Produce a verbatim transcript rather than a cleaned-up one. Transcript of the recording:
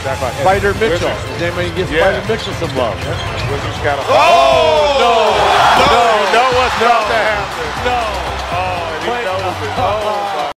Exactly. Spider Mitchell. Wizards. Does anybody give Yeah. Spider Mitchell some love? Wizards got a. Oh, no! No! No! You know what's No. about to happen. No! Oh, and he Wait, knows it. oh, Oh,